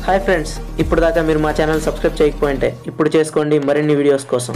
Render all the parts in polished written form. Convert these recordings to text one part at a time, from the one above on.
Hi friends, ఇప్పుడు దాకా మీరు మా ఛానల్ సబ్స్క్రైబ్ చేయకపోయింటే ఇప్పుడు చేసుకోండి మరిన్ని వీడియోస్ కోసం.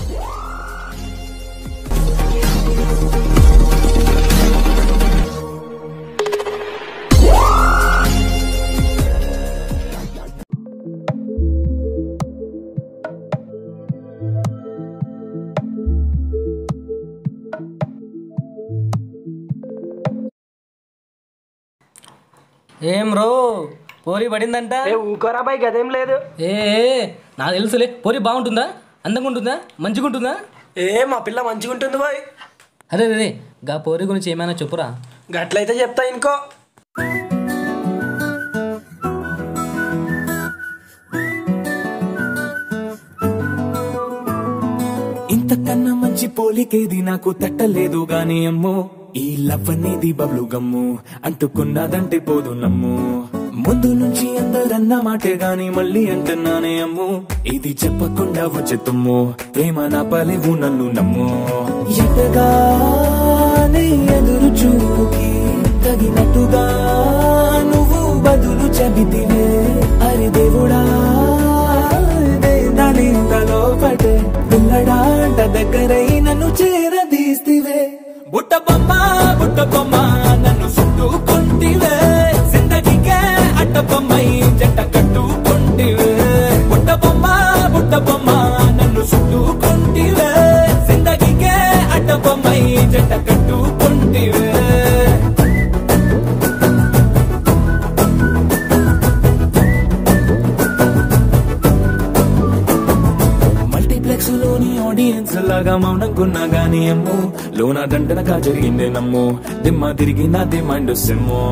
ఏం రో పోరి పడిందంట. ఊకోరా బాయ్, గదేం లేదు. నాకు తెలుసులే. పోరి బాగుంటుందా, అందంగా ఉంటుందా, మంచిగా ఉంటుందా? మా పిల్ల మంచిగా ఉంటుంది బాయ్. అరే రే గా పోరి గురించి ఏమైనా చెప్పురా. గట్లయితే చెప్తా ఇంకో. ఇంతకన్నా మంచి పోలికేది నాకు తట్టలేదు గాని అమ్మో, ఈ లవ్ అనేది బబ్లు గమ్ము, అంటుకున్నదంటే పోదు నమ్ము. ముందు నుంచి అందరన్న మాటే గాని మళ్ళీ అంటున్నానే అమ్ము, ఇది చెప్పకుండా వచ్చే తుమ్ము, ప్రేమ నా పలేవు నన్ను నమ్ము. ఎటగానే ఎదురు చూకి తగినట్టుగా నువ్వు బదులు చెబితివే. అరి దేవుడా దాని తలో పటే పిల్లడాంట దగ్గరై నన్ను చేరదీస్తివే. బుట్ట బొమ్మ నన్ను చుట్టుకుంటివే, జిందగీకే అట్ట బొమ్మై జంట కట్టుకుంటివే. బుట్ట బొమ్మ నన్ను చుట్టుకుంటివే, జిందగీకే అట్ట బొమ్మై జంట కట్టుకుంటివే. మల్టీప్లెక్స్ లోని ఆడియన్స్ లాగా మౌనంకున్నా గానీ అమ్ము, లోన దండనగా జరిగిందే నమ్ము, దిమ్మ తిరిగి నాదే మైండ్ సిమ్ము.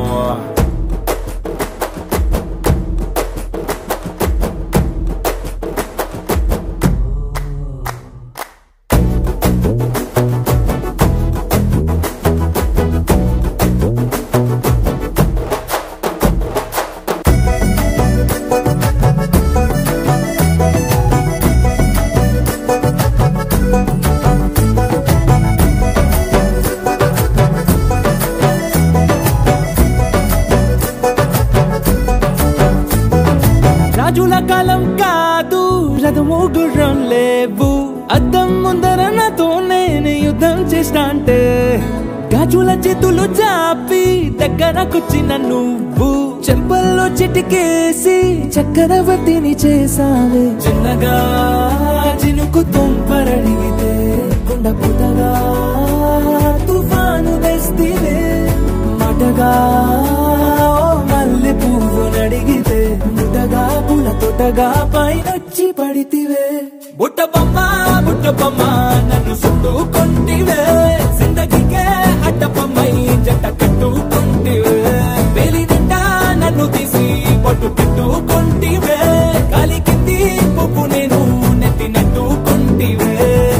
రాజుల కాలం కాదు, రథము గుర్రం లేవు, అద్దం ముందర నాతో నేను యుద్ధం చేస్తా అంటే, గాజుల చేతులు చాపి దగ్గరకొచ్చిన నువ్వు, చెంపల్లో చిటికేసి చక్రవర్తిని చేసావే. చిన్నగా చినుకు తుంపరడిగితే కొండ పుటగా తుఫాను తెస్తివే. మాటగా మల్లె పువ్వు నడిగితే ముటగా పూల తోటగా పైనొచ్చి పడితివే. బుట్ట బొమ్మ నన్ను చుట్టుకుంటివే, జిందగీకే అట్ట బొమ్మై జంట కట్టుకుంటివే. వేలి నిండా నన్ను తీసి పట్టు పెట్టుకుంటివే, గాలి కింది పువ్వు నేను నెత్తినట్టుకుంటివే.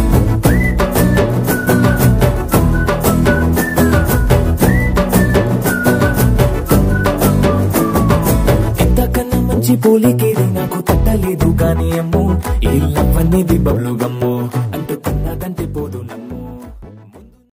మంచి పోలికేది నాకు తట్టలేదు గాని అమ్ము, ఈ లవ్ అనేది బబ్లు గమ్ము, అంటుకున్నదంటే పోదు.